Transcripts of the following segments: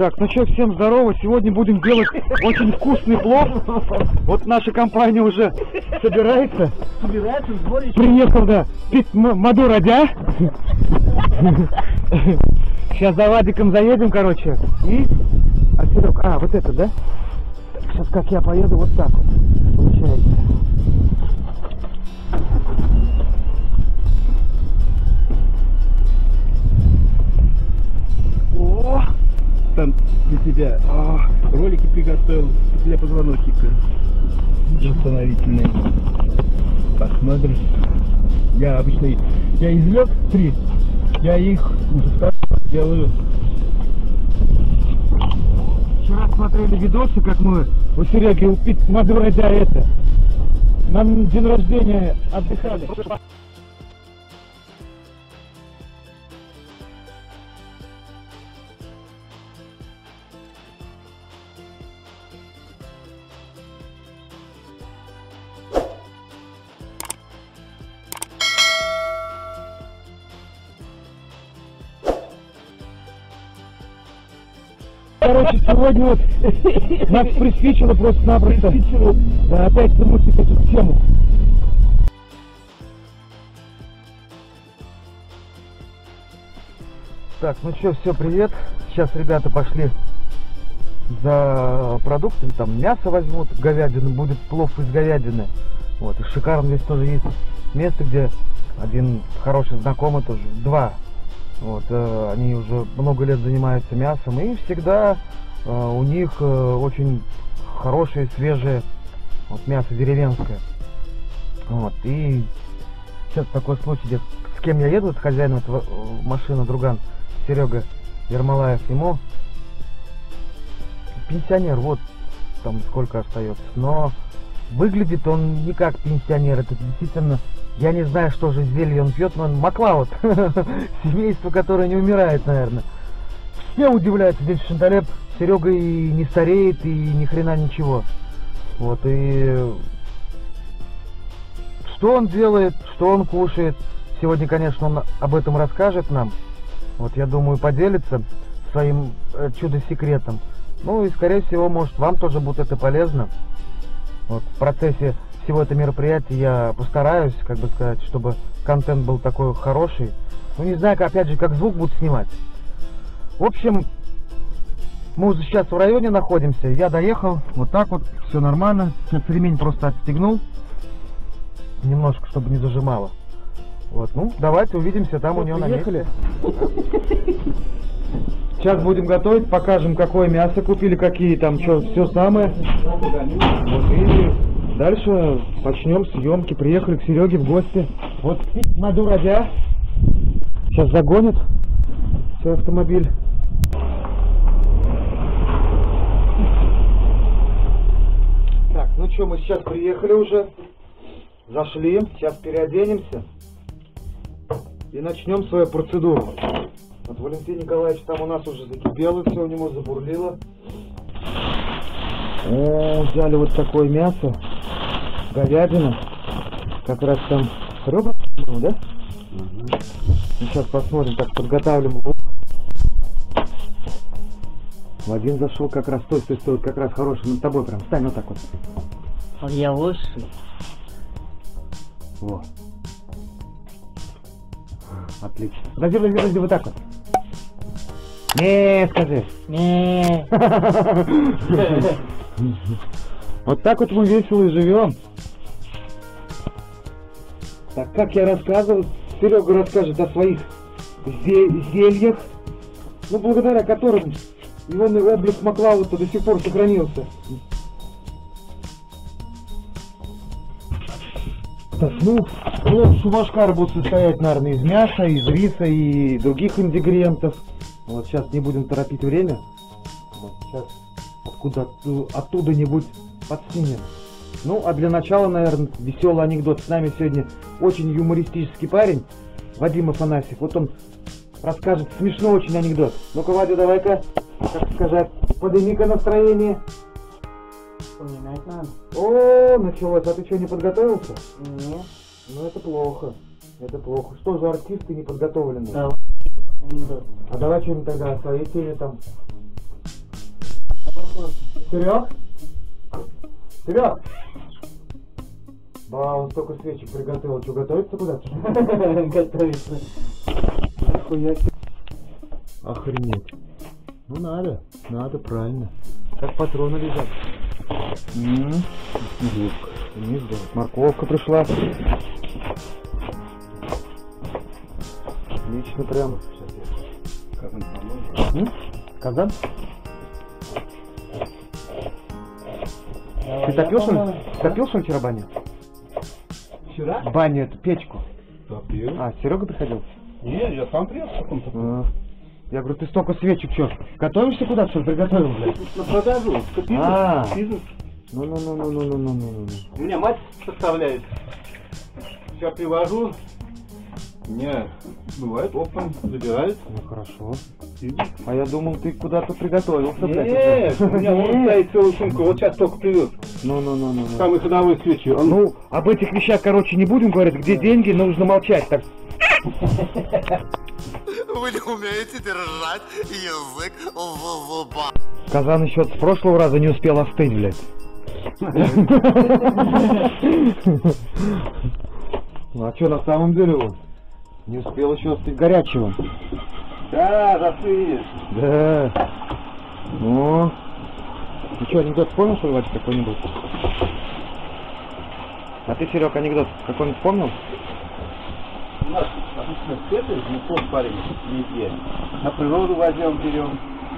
Так, ну что, всем здорово. Сегодня будем делать очень вкусный плов. Вот наша компания уже собирается. Приехал, да, пить Маду Радя. Сейчас за Вадиком заедем, короче. И... А, вот это, да? Сейчас как я поеду, вот так вот получается. О! Там для тебя ролики приготовил для позвоночника восстановительные. Посмотришь. Я обычно извлек 3, я их уже второй делаю. Вчера смотрели видосы, как мы у Сереги упить Маду Радя это. На день рождения отдыхали. Короче, сегодня вот нас приспичило просто-напросто. Да, опять замутить эту тему. Так, ну что, все, привет. Сейчас ребята пошли за продуктами, там мясо возьмут, говядину, будет плов из говядины. Вот, и шикарно здесь тоже есть место, где один хороший знакомый тоже, 2. Вот, они уже много лет занимаются мясом, и всегда у них очень хорошее, свежее вот, мясо деревенское. Вот, и сейчас такой случай, где, с кем я еду, с хозяином этого машины, друган Серега Ермолаев, ему пенсионер, вот там сколько остается, но выглядит он не как пенсионер, это действительно... Я не знаю, что же зелье он пьет, но он Маклауд. Семейство, которое не умирает, наверное. Все удивляются, здесь Шанталеп, Серега и не стареет, и ни хрена ничего. Вот, и... Что он делает, что он кушает, сегодня, конечно, он об этом расскажет нам. Вот, я думаю, поделится своим чудо-секретом. Ну, и, скорее всего, может, вам тоже будет это полезно. Вот, в процессе всего этого мероприятия я постараюсь, как бы сказать, чтобы контент был такой хороший. Ну, не знаю, опять же, как звук будут снимать. В общем, мы уже сейчас в районе находимся. Я доехал, вот так вот, все нормально. Сейчас ремень просто отстегнул. Немножко, чтобы не зажимало. Вот, ну, давайте увидимся там у него на месте. Сейчас будем готовить, покажем, какое мясо купили, какие там, что, все самое. Вот, и... Дальше начнем съемки. Приехали к Сереге в гости. Вот Маду Радя. Сейчас загонит свой автомобиль. Так, ну что, мы сейчас приехали уже. Зашли. Сейчас переоденемся. И начнем свою процедуру. Вот Валентин Николаевич там у нас уже закипело, все у него забурлило. О, взяли вот такое мясо. Говядина. Как раз там ребра, да? Угу. Сейчас посмотрим, так подготавливаем лук. Вадим зашел как раз, стой, как раз хороший над тобой прям. Встань вот так вот. А я лучший. Во. Отлично. Подожди, вот так вот. Не, скажи. Не. Вот так вот мы весело и живем. Так, как я рассказывал, Серега расскажет о своих зельях, ну, благодаря которым его облик Маклаута до сих пор сохранился. Так, ну, плов шубашкар будет состоять, наверное, из мяса, из риса и других ингредиентов. Вот сейчас не будем торопить время. Вот сейчас оттуда-нибудь подснимем. Ну, а для начала, наверное, веселый анекдот. С нами сегодня очень юмористический парень, Вадим Афанасьев. Вот он расскажет смешной очень анекдот. Ну-ка, Вадя, давай-ка, как сказать, подними-ка настроение. Вспоминать надо. О, началось. А ты что, не подготовился? Нет. Ну, это плохо. Это плохо. Что за артисты неподготовленные? Да. А давай что-нибудь тогда о своей теме там. Серег? Серег? Да, он столько свечек приготовил. Что, готовится куда-то? Готовится. Нихуя себе. Охренеть. Ну надо, правильно. Как патроны лежат. Вниз, да. Морковка пришла. Отлично прям. Казан поможет. Казан? Ты топил, что ли? Топил, что ли, вчера баню? Вчера? Баню, эту печку. Топил. А, Серега приходил? Не, я сам приехал в каком-то. Я говорю, ты столько свечек, что, готовишься куда-то, что ли, приготовил, блядь? На продажу. Бизнес. Ну. У меня мать составляет. Все привожу. Мне бывает оптом забирает. Ну, хорошо. А я думал, ты куда-то приготовился, блядь. Нет, у меня вон стоит целая сумка, вот сейчас только привез. Ну. Самые ходовые свечи. Ну, об этих вещах, короче, не будем говорить, где деньги, нужно молчать, так. Вы не умеете держать язык в зубах. Казан еще с прошлого раза не успел остыть, блядь. Ну, а что на самом деле он? Не успел еще остыть горячего. Да, застынешь. Да. Ну. Ну что, анекдот вспомнил, что ли, Вадик, какой-нибудь? А ты, Серег, анекдот какой-нибудь вспомнил? У нас обычно цветы, не тот парень, везде. На природу возьмем, берем.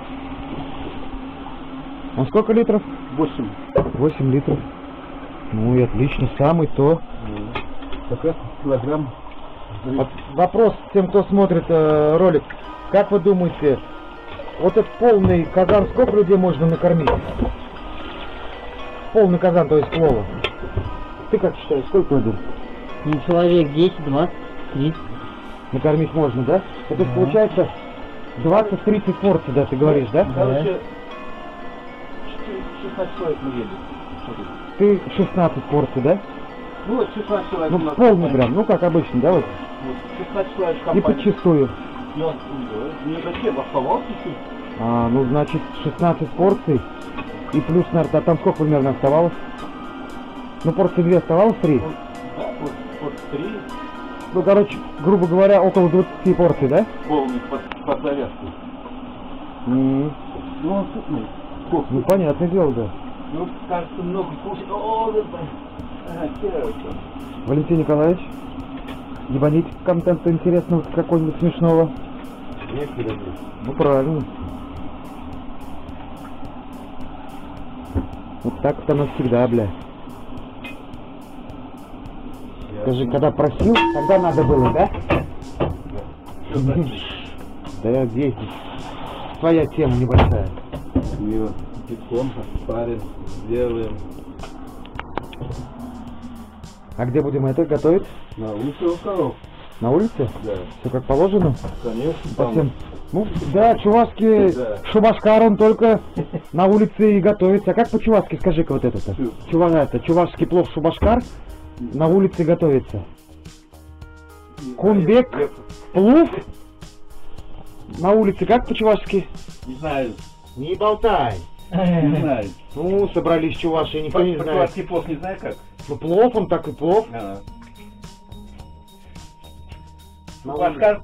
А сколько литров? 8. 8 литров. Ну и отлично, самый то. Как раз килограмм. Вот вопрос тем, кто смотрит ролик. Как вы думаете, вот этот полный казан, сколько людей можно накормить? Полный казан, то есть плова. Ты как считаешь, сколько людей? Ну, человек 10, 20, 30. Накормить можно, да? Это же получается 20-30 порций, да, ты говоришь, да? Короче, 16 человек мы едем. Ты 16 порций, да? Ну вот 16 человек. Ну, у нас полный компания. прям, ну как обычно, да, вот? Вот, 16 человек И компания. подчистую. И он, не зачем, оставался чуть. А, ну, значит, 16 порций. И плюс, наверное, а там сколько примерно оставалось? Ну, порции 2 оставалось, 3? Да, вот 3 Ну, короче, грубо говоря, около 20 порций, да? полных под завязку. Ну, Ну, он сытный. ну, понятное дело, да. Ну, кажется, много кушать. О, да, сердце. Валентин Николаевич, ебанить контента интересного, какого-нибудь смешного. Есть или нет? Ну, правильно. Вот так вот оно всегда, бля. Скажи, когда просил, тогда надо было, да? Что значит? Да, есть. Своя тема небольшая. Мы вот песком парим, делаем. А где будем это готовить? На улице у коров. На улице? Да. Все как положено? Конечно. По всем. Ну, да, чувашский Да. шубашкар, он только на улице и готовится. А как по-чувашски, скажи-ка вот это-то? Чувашский плов шубашкар на улице готовится. Кунбек плов на улице как по-чувашски? Не знаю. Не болтай. Не знаю. Ну, собрались чуваши, никто не знает. По-чувашски плов не знаю как. Ну, плов, он так и плов. Ага. На Шубашкар.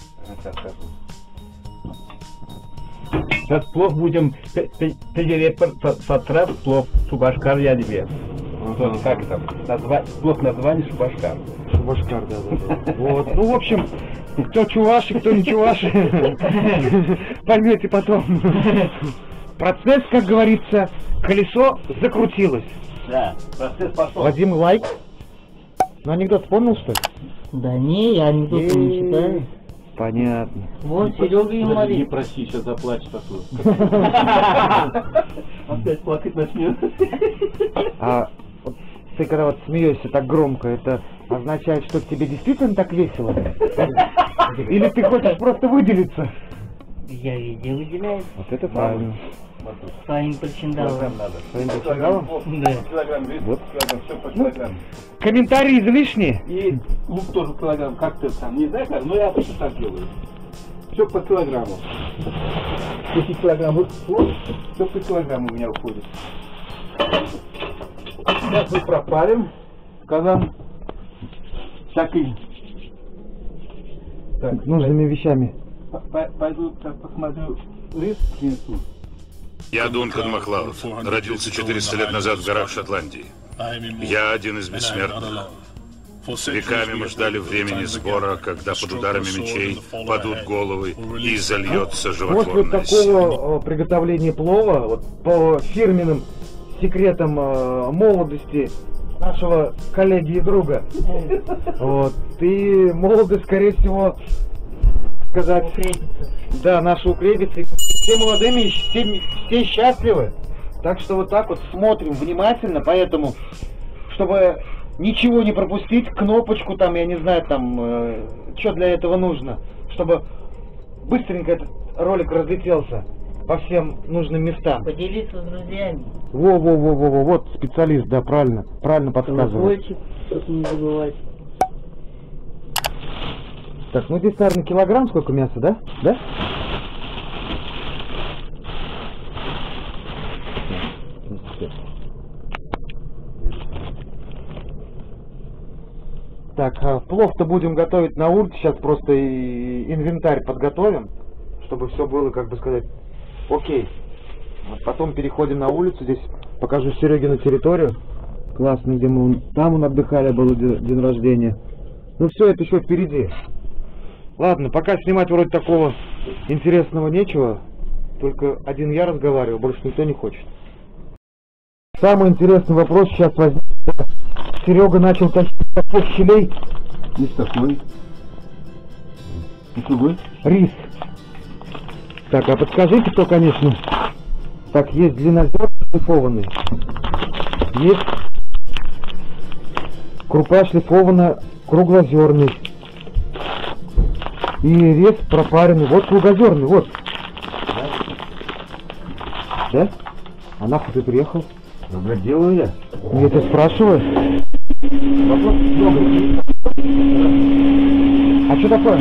Сейчас плов будем переделать потрав плов шубашкар я тебе. Ага. Как там? Плов название шубашкар. Шубашкар, да. Вот. Ну, в общем, кто чуваши, кто не чуваши, поймете потом. Процесс, как говорится, колесо закрутилось. Да, процесс пошел. Вадим, лайк. Ну, анекдот вспомнил, что ли? Да не, я анекдоты не читаю. Понятно. Вот Серега и Не Мария. проси, сейчас заплачет оттуда. Опять плакать начнет. А вот ты когда вот смеешься так громко, это означает, что тебе действительно так весело? Или ты хочешь просто выделиться? Я везде выделяюсь Вот это правильно. своим причиндалом. Килограмм надо. Своим причиндалом? Да. Килограмм весит, Вот. килограмм, все по килограмму. Комментарии излишние? И лук тоже килограмм, как ты там, не знаю как, но я обычно так делаю. Все по килограмму. 10 килограмм плов, все по килограмму у меня уходит. Сейчас мы пропарим казан всякий. Так, Нужными вещами. Пойду так посмотрю, рис принесу. Я Дункан Маклауд. Родился 400 лет назад в горах Шотландии. Я один из бессмертных. Веками мы ждали времени сбора, когда под ударами мечей падут головы и зальется После животворная такого приготовления плова, вот по фирменным секретам молодости нашего коллеги и друга, вот, ты молодость, скорее всего, сказать, Укрепится. да, наша укрепится, и все молодыми, все счастливы. Так что вот так вот смотрим внимательно, поэтому, чтобы ничего не пропустить, кнопочку там, я не знаю, там, что для этого нужно, чтобы быстренько этот ролик разлетелся по всем нужным местам. Поделиться с друзьями. Во, вот специалист, да, правильно подсказывает. Колокольчик, чтобы не забывать. Так, ну здесь, наверное, килограмм сколько мяса, да? Да? Так, плов-то будем готовить на улице, сейчас просто и инвентарь подготовим, чтобы все было, как бы сказать, окей. Вот потом переходим на улицу, здесь покажу Серегину территорию, классно, где мы, там отдыхали, был день рождения. Ну все это еще впереди. Ладно, пока снимать вроде такого интересного нечего, только один я разговариваю, больше никто не хочет. Самый интересный вопрос сейчас возник. Серега начал тащить таких щелей. Есть такой. И другой. Рис. Так, а подскажите, кто, конечно. Так, есть длиннозерный шлифованный. Есть крупа шлифованная круглозерный. И рис пропаренный. Вот круглозерный, вот. Да? А нахуй ты приехал? Ну, делаю я. Я тебя спрашиваю. Вопрос много. А что такое?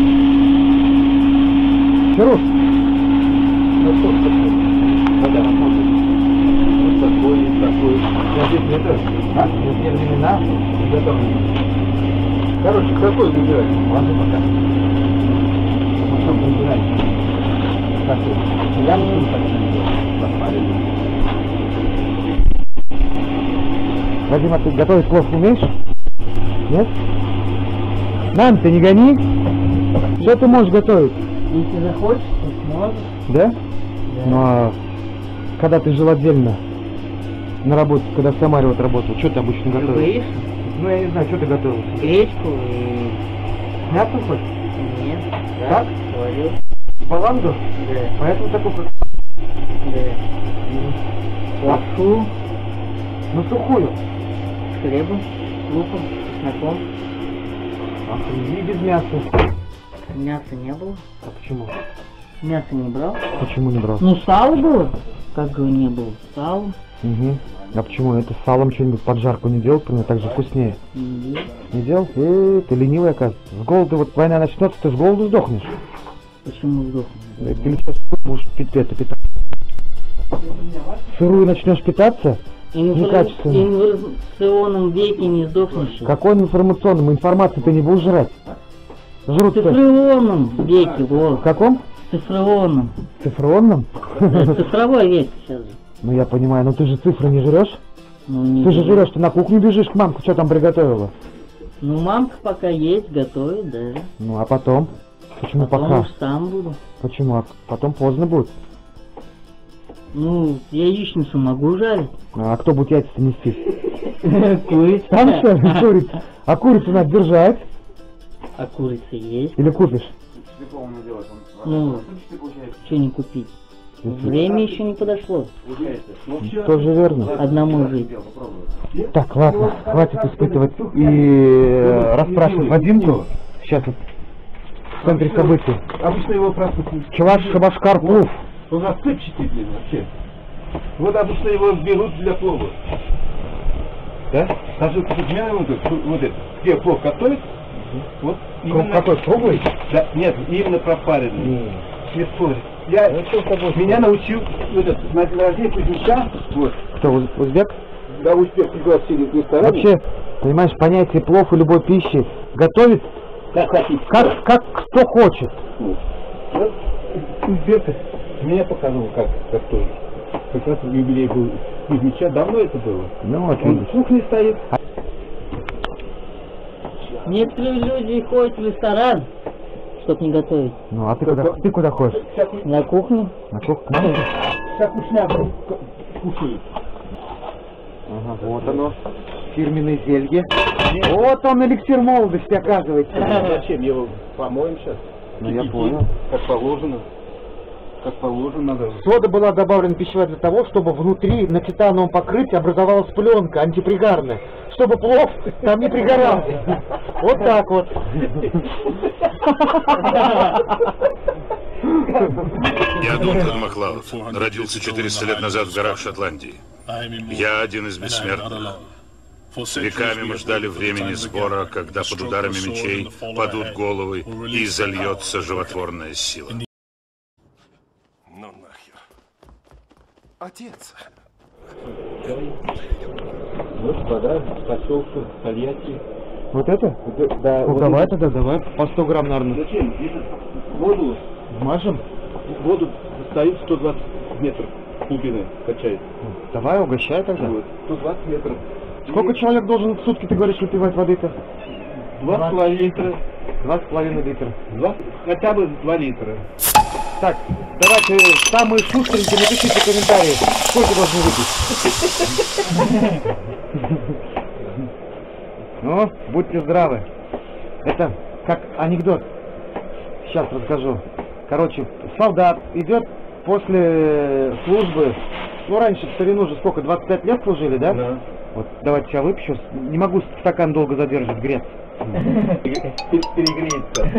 Сереж, Ну что такое? Когда работает. Вот такой. Я здесь не это. А? не времена. Короче, какой выбирать? Ладно, пока. Потом выбирать. Какой? Я не буду Вадим, а ты готовить плов умеешь? Нет? Нам ты не гони. Что ты можешь готовить? Если захочешь, то сможешь. Да? Да. Ну а когда ты жил отдельно на работе, когда в Самаре вот работал, что ты обычно готовил? Боишься? Ну я не знаю, что ты готовил? Гречку и... Мясо хоть? Нет. Так? Говорил. Баланду? Да. Поэтому такой... Да. Лапшу Ну сухую. с хлебом, с луком, с чесноком. Охренеть, без мяса. Мяса не было. А почему? Мясо не брал. Почему не брал? Ну, сало было. Как его не было? Сало. Угу. А почему? Это с салом что-нибудь поджарку не делал, примерно так же вкуснее? Нет. Не делал? Ты ленивый, оказывается. С голоду, вот война начнется, ты с голоду сдохнешь. Почему сдохнул? Ты что, будешь питаться? Сырую начнешь питаться? Некачественно. В информационном веке не сдохнешь. Какой информационным? Информацию ты не будешь жрать. В Жрут-то. цифровом веке, В вот. каком? В цифровом. Цифровом? Цифровой век сейчас же. Ну я понимаю, но ты же цифры не жрешь? Ну, не Ты же знаю. жрешь, ты на кухню бежишь к мамке, что там приготовила? Ну, мамка пока есть, готовит, да. Ну а потом? Почему Потом пока? уж сам буду. Почему? А потом поздно будет. Ну, яичницу могу жарить. А кто будет яйца нести? Курица. Там что ли курица? А курицу надо держать. А курица есть. Или купишь? Ну, что не купить? Время еще не подошло. Тоже верно. Одному жить. Так, ладно, хватит испытывать и расспрашивать Вадимку. Сейчас вот в центре событий. Обычно его просто... Чуваш Шабашкар плов. Он рассыпчатый, блин, вообще. Вот обычно его берут для плова. Да? Даже вот этот, где плов готовят, вот Какой, круглый? Да, нет, именно пропаренный. Цветной. Меня научил на день рождения Кузьмича. Вот. Кто, узбек? Да, узбек пригласили в ресторан. Вообще, понимаешь, понятие плов и любой пищи готовить Как хотите. как кто хочет. Вот. Узбек меня показывал, как готовить. Как раз юбилей был Кузьмича, давно это было. Ну вот, Он в кухне стоит. Некоторые люди ходят в ресторан, чтоб не готовить. Ну, а ты куда ходишь? На кухню. На кухню? Вся вкусняк кушают. Ага, вот оно. Фирменные зелье. Вот он, эликсир молодости, оказывается. Зачем? Его помоем сейчас. Ну, я понял. Как положено. Как положено надо. Сода была добавлена пищевая для того, чтобы внутри на титановом покрытии образовалась пленка антипригарная, чтобы плов там не пригорал. Вот так вот. Я Дункан Махлауд. Родился 400 лет назад в горах Шотландии. Я один из бессмертных. Веками мы ждали времени сбора, когда под ударами мечей падут головы и зальется животворная сила. Ну нахер. Отец. Вот вода, поселка, Тольятти. Вот это? Да, Ну, вот давай это. тогда, давай. По 100 грамм, наверное. Зачем? Если воду, Мажем? воду достают 120 метров глубины, качает. Давай, угощай тогда. Вот, 120 метров. Сколько человек должен в сутки, ты говоришь, выпивать воды-то? 2,5 литра. 2,5 литра. Хотя бы 2 литра. Так, давайте самые шустренькие напишите комментарии. Сколько должны выпить? Ну, будьте здравы. Это как анекдот. Сейчас расскажу. Короче, солдат идет после службы. Ну, раньше в старину же сколько, 25 лет служили, да? Да. Вот, давайте я выпью. Не могу стакан долго задерживать, греться. Перегреется.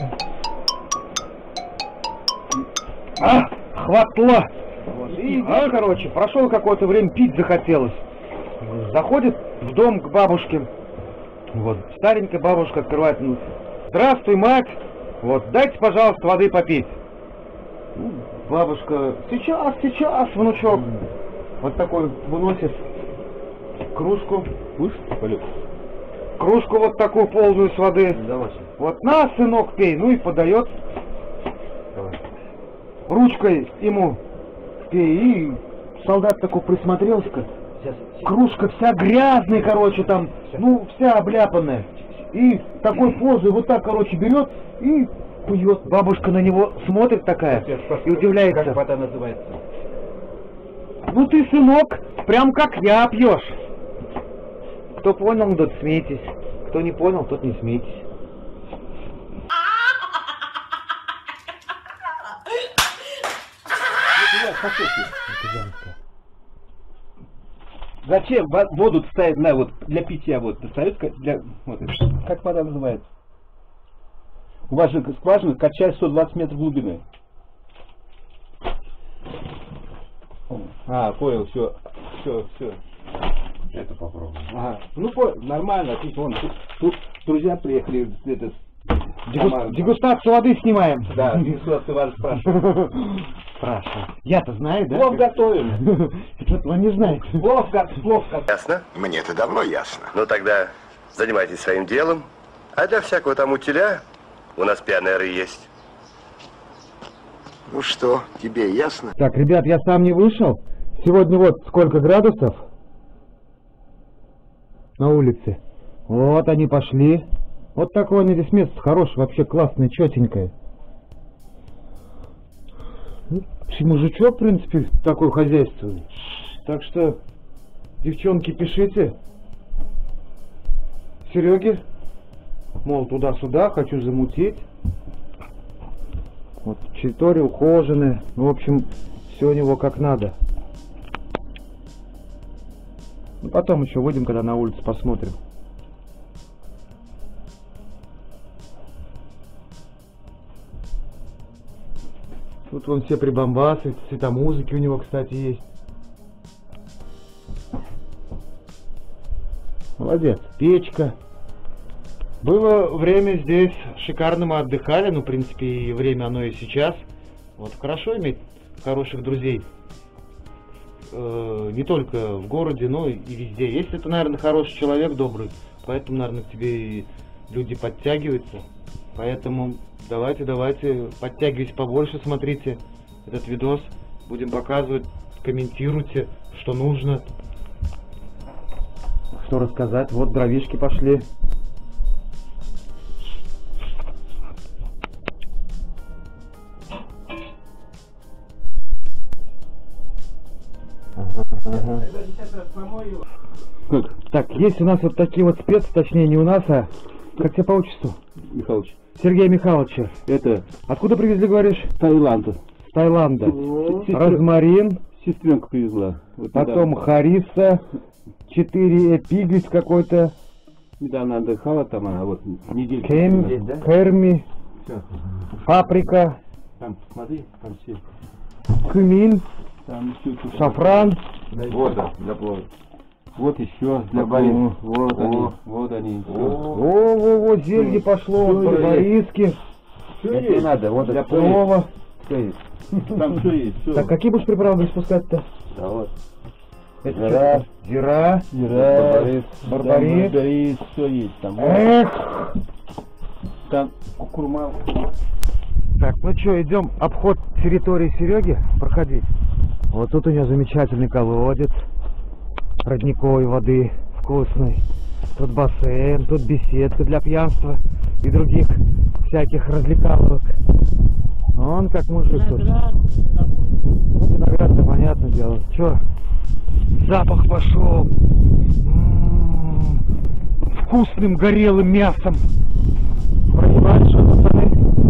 Хватло! Короче, прошло какое-то время, пить захотелось. Заходит в дом к бабушке. Вот, старенькая бабушка открывает. Ну, здравствуй, мать! Вот, дайте, пожалуйста, воды попить. Ну, бабушка, сейчас, внучок. Вот такой выносит кружку. Будешь, Полюк? Кружку вот такую полную с воды. Давай. Вот на, сынок, пей. Ну и подает. Давай. Ручкой ему пей. И солдат такой присмотрелся-ка. Кружка вся грязная, короче, там, ну, вся обляпанная. И такой позой вот так, короче, берет и пьет. Бабушка на него смотрит такая и удивляется. Как вода называется? Ну ты, сынок, прям как я пьешь. Кто понял, тот смейтесь. Кто не понял, тот не смейтесь. Зачем воду ставить на вот для питья вот достают для вот, как вода называется? У вас же скважина качает 120 метров глубины. А, понял, все. Это попробуем. Ага. Ну нормально, отлично. Вон, тут друзья приехали, этот. Дегустацию воды снимаем. Да, дегустацию вас спрашивают. Спрашиваю. Я-то знаю, да? Плов готовим. Это он не знает. Плов готовим. Ясно? Мне это давно ясно. Ну тогда занимайтесь своим делом. А для всякого там утиля у нас пионеры есть. Ну что, тебе ясно? Так, ребят, я сам не вышел. Сегодня вот сколько градусов на улице. Вот они пошли. Вот такое они здесь место хорошее, вообще классное, четенькое. Ну, мужичок, в принципе, такой хозяйственный. Так что, девчонки, пишите Сереге, мол, туда-сюда, хочу замутить. Вот, территория ухоженная. Ну, в общем, все у него как надо. Ну, потом еще выйдем, когда на улицу посмотрим. Тут вон все прибамбасы, цвета музыки у него, кстати, есть. Молодец. Печка. Было время здесь, шикарно мы отдыхали, ну, в принципе, и время оно и сейчас. Вот хорошо иметь хороших друзей. Не только в городе, но и везде. Если ты, наверное, хороший человек, добрый, поэтому, наверное, к тебе и люди подтягиваются. Поэтому давайте, подтягивайтесь побольше, смотрите этот видос. Будем показывать, комментируйте, что нужно. Что рассказать. Вот дровишки пошли. Ага. Так, есть у нас вот такие вот спецы, точнее не у нас, а как тебя по отчеству? Михалыч. Сергея Михайловича. Это Откуда привезли, говоришь? Таиланд. С Таиланда. Розмарин. Сестренка привезла. Вот потом Хариса. 4 эпигрис какой-то. недавно отдыхала там, она вот недельку. Керми. Паприка. Там, смотри, там все. Кумин. Там еще шафран. Вода для плова. Вот еще для барин. Вот они. О, зелье пошло, барбариски. Это не надо, вот для плова. Все есть. Там все есть. Все. Так, какие будешь приправы будешь спускать-то? Да вот. Зира, барбарис, все есть там. Эх! Там курмал. Так, ну что, идем обход территории Сереги проходить. Вот тут у него замечательный колодец родниковой воды, вкусный. Тут бассейн, тут беседка для пьянства и других всяких развлекаловок. Он как мужик тут. Ну, виноград-то понятное дело. Че? Запах пошел. Вкусным горелым мясом. Понимаешь, что, пацаны?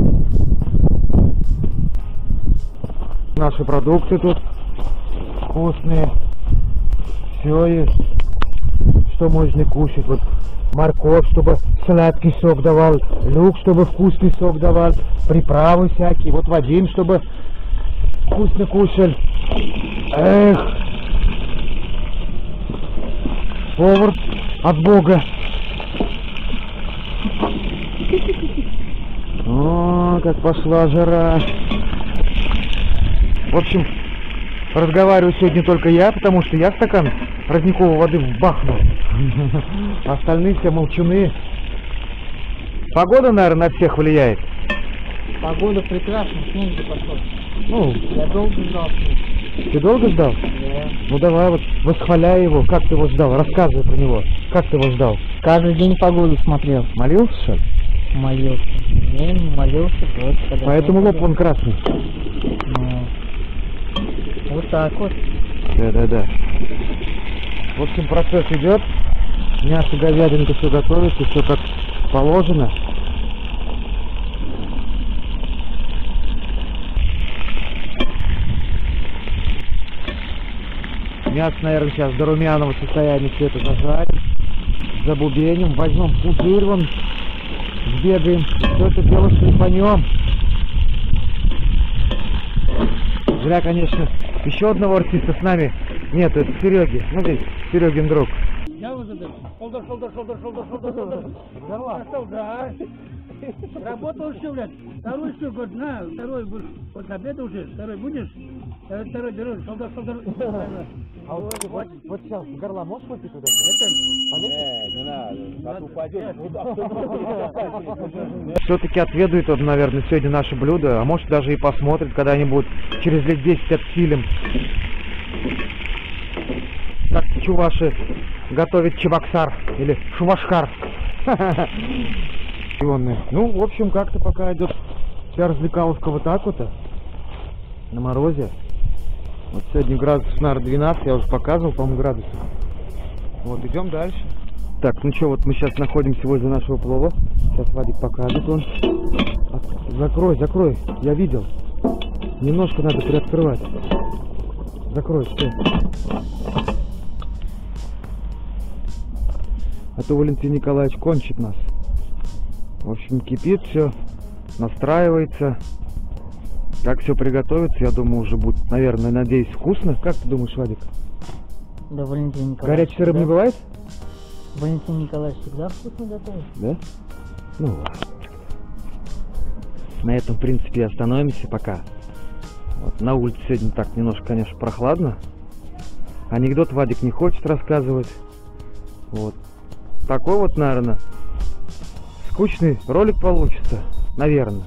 Наши продукты тут вкусные. Все есть. Что можно кушать? Вот морковь, чтобы сладкий сок давал. Лук, чтобы вкусный сок давал. Приправы всякие. Вот Вадим, чтобы вкусно кушал. Эх! Повар от Бога. О, как пошла жара. В общем, разговариваю сегодня только я, потому что я стакан родниковой воды вбахнул. Остальные все молчуны. Погода, наверное, на всех влияет. Погода прекрасная, снег же пошел. Ну, Я долго ждал. ты долго ждал? Да. Ну давай вот, восхваляй его. Как ты его ждал? Рассказывай про него. Как ты его ждал? Каждый день погоду смотрел. Молился, что ли? Молился. День молился. Вот, Поэтому лоб он красный. Ну, вот так вот. Да. В общем, процесс идет. Мясо, говядинка, все готовится, все как положено. Мясо, наверное, сейчас до румяного состояния все это зажарим, забубеним, возьмем пузырь, вон, сбегаем, все это дело шлифанем. Зря, конечно, еще одного артиста с нами нет, это Сереги. Смотри, Серегин друг. Я уже солдат. Солдат. Работал еще, блядь. Второй еще год, второй будешь. Вот обед уже, второй будешь. Второй берешь, солдат. А вот сейчас горла можешь выпить туда? Не надо. Упадет. Все-таки отведает он, наверное, сегодня наше блюдо, а может даже и посмотрит когда-нибудь через лет 10 отсилим. Как чуваши готовят чебоксар или шувашкар. Ну, в общем, как-то пока идет вся развлекаловка вот так вот, на морозе. Вот сегодня градусов, наверное, 12, я уже показывал, по-моему, градусов. Вот, идем дальше. Так, ну что, вот мы сейчас находимся возле нашего плова. Сейчас Вадик покажет он. Закрой, я видел. Немножко надо приоткрывать. Закрой, все. А то Валентин Николаевич кончит нас. В общем, кипит все, настраивается. Как все приготовится, я думаю, уже будет, наверное, надеюсь, вкусно. Как ты думаешь, Вадик? Да, Валентин Николаевич. Горячий сыр не бывает? Валентин Николаевич всегда вкусно готовит. Да? Ну ладно. На этом, в принципе, и остановимся пока. Вот, на улице сегодня так немножко, конечно, прохладно. Анекдот Вадик не хочет рассказывать. Вот. Такой вот, наверное, скучный ролик получится. Наверное.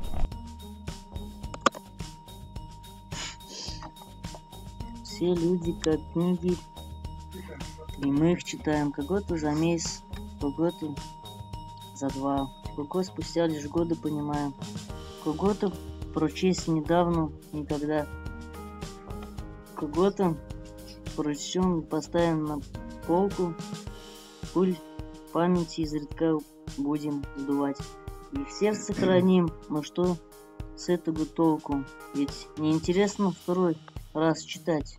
Все люди как книги, и мы их читаем кого-то за месяц, кого-то за 2, кого спустя лишь годы понимаем, кого-то прочесть недавно, никогда, кого-то прочтем, поставим на полку, пыль памяти изредка будем сдувать, и в сердце храним, но что с этого толку, ведь неинтересно второй раз читать.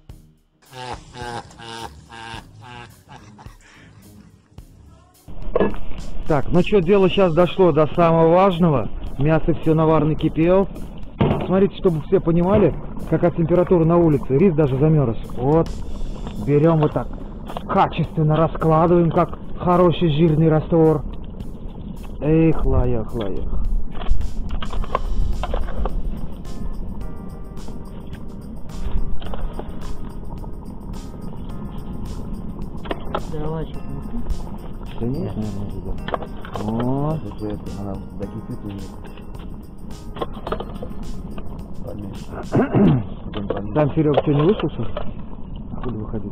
Так, ну что, дело сейчас дошло до самого важного. Мясо все наварно кипел. Смотрите, чтобы все понимали, какая температура на улице. Рис даже замерз. Вот. Берем вот так. Качественно раскладываем, как хороший жирный раствор. Эх, лаях, лаях. Дрова что-то. Да нет, вот. Она закипит и... Там Серега что, не вышел, что? Откуда выходить?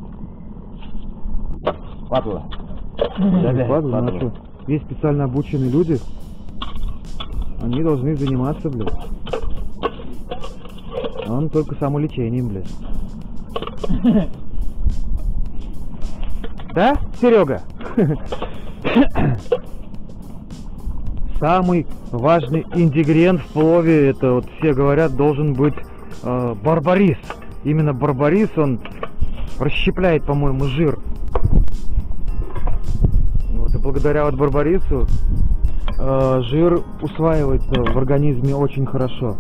Падла. Падла, ну а что? Есть специально обученные люди. Они должны заниматься, блядь. А он только самолечением, блядь. Да, Серега? Самый важный ингредиент в плове, это вот все говорят, должен быть барбарис. Именно барбарис, он расщепляет, по-моему, жир. Вот, и благодаря вот барбарису жир усваивается в организме очень хорошо.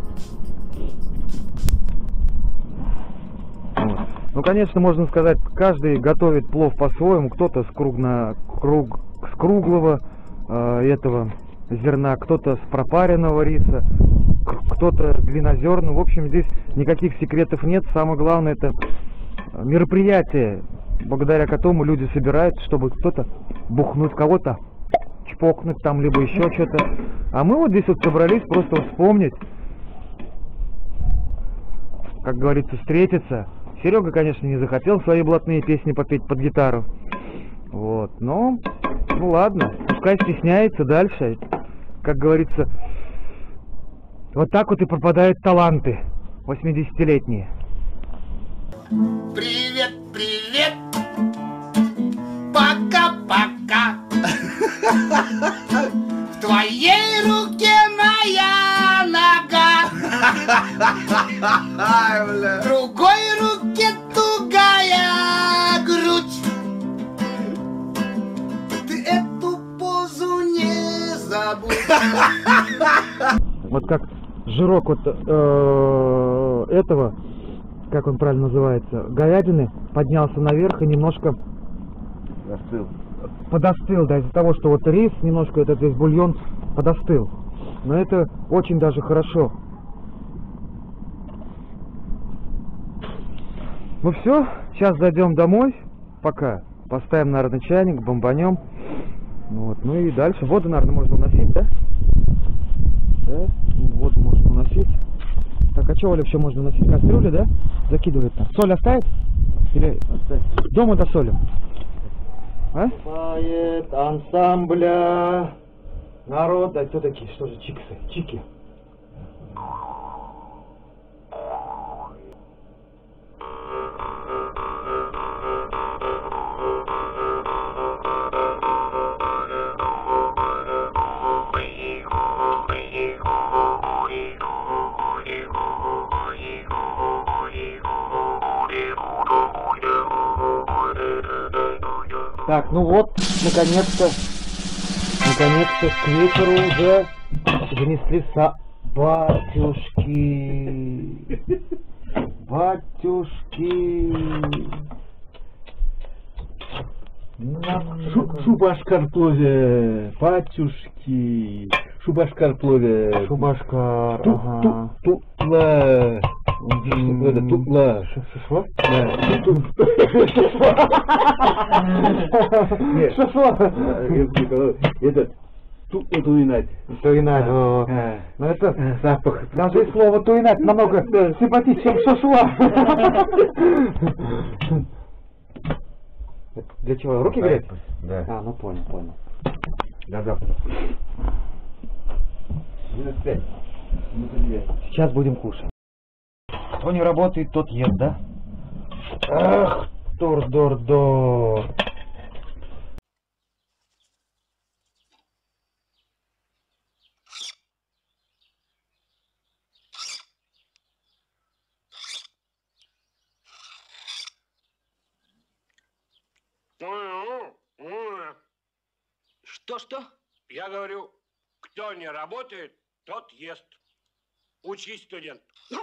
Вот. Ну, конечно, можно сказать, каждый готовит плов по-своему. Кто-то с круглого этого зерна, кто-то с пропаренного риса, кто-то длиннозерный. В общем, здесь никаких секретов нет. Самое главное, это мероприятие, благодаря которому люди собираются, чтобы кто-то бухнуть, кого-то чпокнуть там, либо еще что-то. А мы вот здесь вот собрались просто вспомнить, как говорится, встретиться. Серега, конечно, не захотел свои блатные песни попеть под гитару. Вот, но, ну ладно, пускай стесняется дальше. Как говорится, вот так вот и пропадают таланты 80-летние. Привет, привет, пока-пока. В твоей руке моя нога, в другой руке тугая грудь. Ты эту позу не забудь. Вот как жирок вот этого, как он правильно называется, говядины, поднялся наверх и немножко подостыл, да, из-за того, что вот рис, немножко этот здесь бульон подостыл. Но это очень даже хорошо. Ну все, сейчас зайдем домой, пока поставим, наверное, чайник, бомбанем. Вот, ну и дальше воду, наверное, можно уносить, да? Да, воду можно уносить. Так, а что, Оля, еще можно уносить? Кастрюли, да? Закидывает там. Соль оставить? Или оставить? Дома досолим? А? Бывает ансамбля народ. А кто такие? Что же чиксы? Чики. Так, ну вот, наконец-то к вечеру уже занесли батюшки. Батюшки. Шубашкар плове, батюшки. Шубашкар плове. Шубашкар, ага. Тутла. Тутла. Что? Что? Этот. Туинать. Туинать. Ну это запах. Даже и слово туинать намного симпатичнее, чем шашуа. Для чего? Руки греть? Да. А, ну понял. До завтра. Минут 5. Сейчас будем кушать. Кто не работает, тот ест, да? Ах, дор. Что? Я говорю, кто не работает, тот ест. Учись, студент.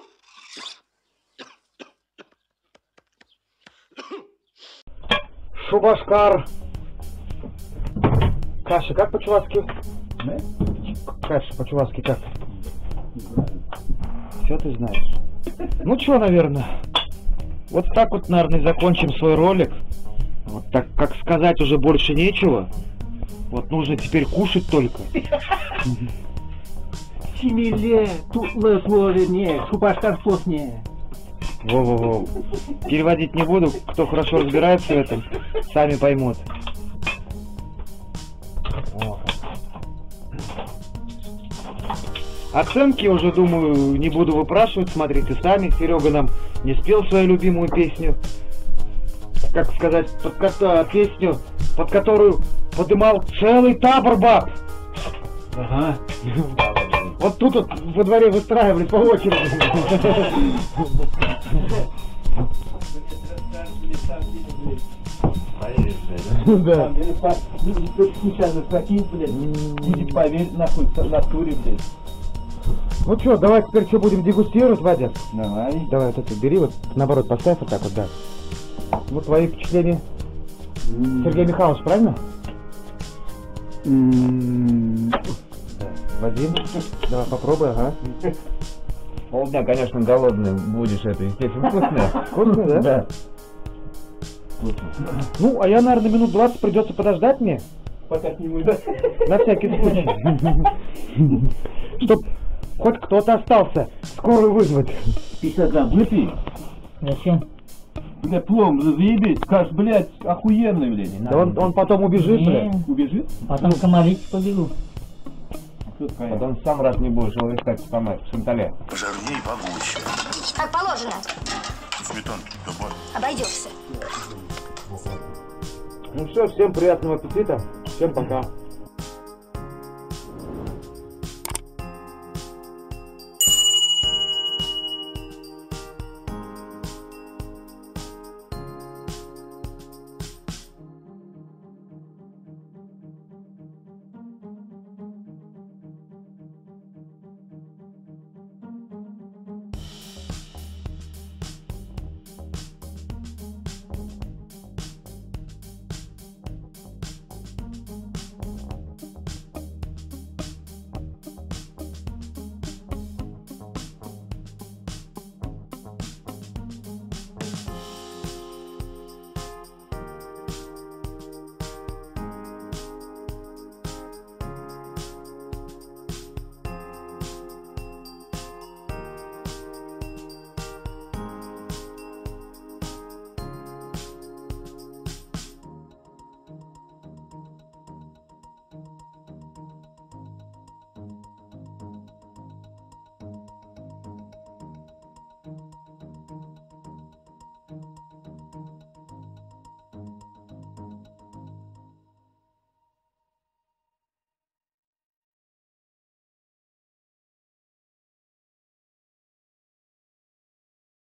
Шубашкар. Каша, как по-чувашски? Каша по-чувашски как? Все ты знаешь. Ну что, наверное. Вот так вот, наверное, закончим свой ролик. Вот так, как сказать, уже больше нечего. Вот нужно теперь кушать только. Семиле, тутлы плове, шубашкар плотнее. Во-во-во. Переводить не буду. Кто хорошо разбирается в этом, сами поймут. Оценки уже, думаю, не буду выпрашивать. Смотрите сами. Серега нам не спел свою любимую песню. Как сказать, песню, под которую подымал целый табор баб. Ага. Вот тут вот во дворе выстраивались по очереди. Да. Сейчас захватить, блядь. Будет поверить, нахуй, на туре, блядь. Ну что, давай теперь что будем дегустировать, Вадя? Давай. Давай вот это бери, вот наоборот поставь вот так вот, да. Вот твои впечатления. Сергей Михайлович, правильно? Вадим, давай попробуй, ага. Полдня, конечно, голодный будешь, это, естественно, вкусное. Вкусно, да? Да. Ну, а я, наверное, минут 20 придется подождать мне. Пока сниму, да? На всякий случай. Чтоб хоть кто-то остался скорую вызвать. 50 грамм, выпей. Зачем? Бля, плом, заебись, скажешь, блядь, охуенный, блядь. Да он потом убежит, блядь. Убежит? Потом комарить побегу. Потом сам раз не будешь его искать в Шантале. Жирней и погуще. Как положено. Сметанки добавь. Обойдешься. Ну все, всем приятного аппетита. Всем пока.